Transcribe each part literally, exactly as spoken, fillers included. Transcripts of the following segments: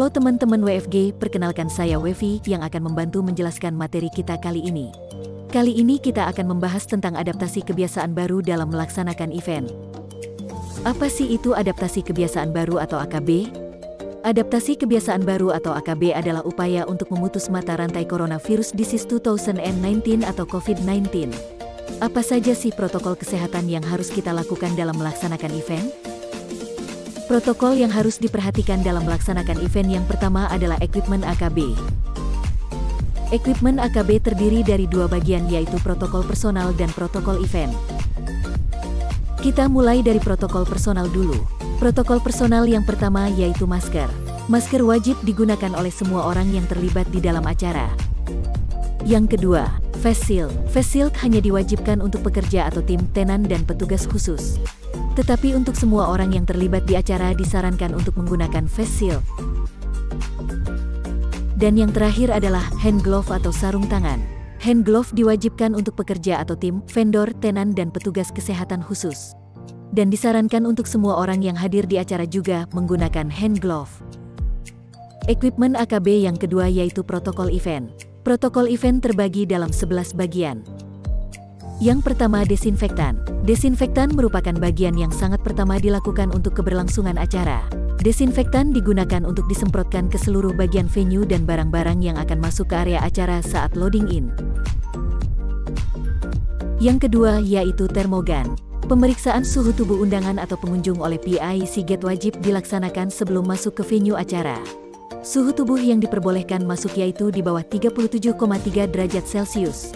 Halo teman-teman W F G, perkenalkan saya Wevi yang akan membantu menjelaskan materi kita kali ini. Kali ini kita akan membahas tentang adaptasi kebiasaan baru dalam melaksanakan event. Apa sih itu adaptasi kebiasaan baru atau A K B? Adaptasi kebiasaan baru atau A K B adalah upaya untuk memutus mata rantai coronavirus disease dua ribu sembilan belas atau COVID sembilan belas. Apa saja sih protokol kesehatan yang harus kita lakukan dalam melaksanakan event? Protokol yang harus diperhatikan dalam melaksanakan event yang pertama adalah equipment A K B. Equipment A K B terdiri dari dua bagian yaitu protokol personal dan protokol event. Kita mulai dari protokol personal dulu. Protokol personal yang pertama yaitu masker. Masker wajib digunakan oleh semua orang yang terlibat di dalam acara. Yang kedua, face shield. Face shield hanya diwajibkan untuk pekerja atau tim, tenan dan petugas khusus. Tetapi untuk semua orang yang terlibat di acara disarankan untuk menggunakan face shield. Dan yang terakhir adalah hand glove atau sarung tangan. Hand glove diwajibkan untuk pekerja atau tim, vendor, tenan dan petugas kesehatan khusus. Dan disarankan untuk semua orang yang hadir di acara juga menggunakan hand glove. Equipment A K B yang kedua yaitu protokol event. Protokol event terbagi dalam sebelas bagian. Yang pertama, desinfektan. Desinfektan merupakan bagian yang sangat pertama dilakukan untuk keberlangsungan acara. Desinfektan digunakan untuk disemprotkan ke seluruh bagian venue dan barang-barang yang akan masuk ke area acara saat loading in. Yang kedua yaitu termogan. Pemeriksaan suhu tubuh undangan atau pengunjung oleh P I C Gate wajib dilaksanakan sebelum masuk ke venue acara. Suhu tubuh yang diperbolehkan masuk yaitu di bawah tiga puluh tujuh koma tiga derajat Celcius.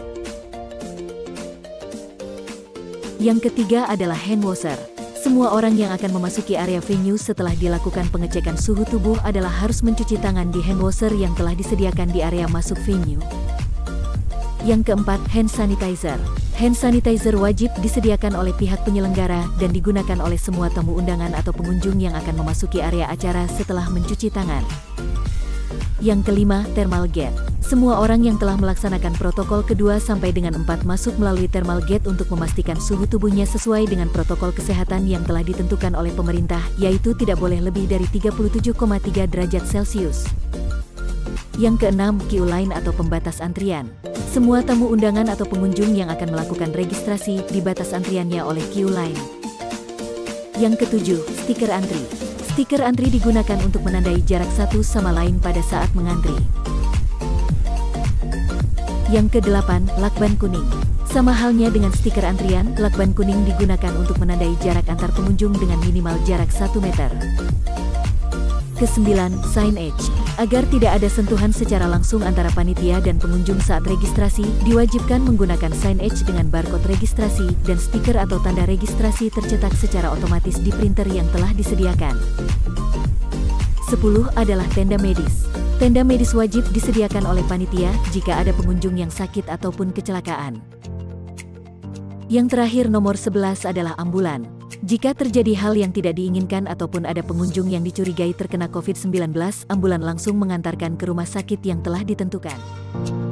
Yang ketiga adalah hand washer. Semua orang yang akan memasuki area venue setelah dilakukan pengecekan suhu tubuh adalah harus mencuci tangan di hand washer yang telah disediakan di area masuk venue. Yang keempat, hand sanitizer. Hand sanitizer wajib disediakan oleh pihak penyelenggara dan digunakan oleh semua tamu undangan atau pengunjung yang akan memasuki area acara setelah mencuci tangan. Yang kelima, thermal gate. Semua orang yang telah melaksanakan protokol kedua sampai dengan empat masuk melalui thermal gate untuk memastikan suhu tubuhnya sesuai dengan protokol kesehatan yang telah ditentukan oleh pemerintah, yaitu tidak boleh lebih dari tiga puluh tujuh koma tiga derajat Celcius. Yang keenam, queue line atau pembatas antrian. Semua tamu undangan atau pengunjung yang akan melakukan registrasi dibatas antriannya oleh queue line. Yang ketujuh, stiker antri. Stiker antri digunakan untuk menandai jarak satu sama lain pada saat mengantri. Yang kedelapan, lakban kuning. Sama halnya dengan stiker antrian, lakban kuning digunakan untuk menandai jarak antar pengunjung dengan minimal jarak satu meter. Kesembilan, signage. Agar tidak ada sentuhan secara langsung antara panitia dan pengunjung saat registrasi, diwajibkan menggunakan signage dengan barcode registrasi dan stiker atau tanda registrasi tercetak secara otomatis di printer yang telah disediakan. Sepuluh adalah tenda medis. Tenda medis wajib disediakan oleh panitia jika ada pengunjung yang sakit ataupun kecelakaan. Yang terakhir nomor sebelas adalah ambulan. Jika terjadi hal yang tidak diinginkan ataupun ada pengunjung yang dicurigai terkena COVID sembilan belas, ambulan langsung mengantarkan ke rumah sakit yang telah ditentukan.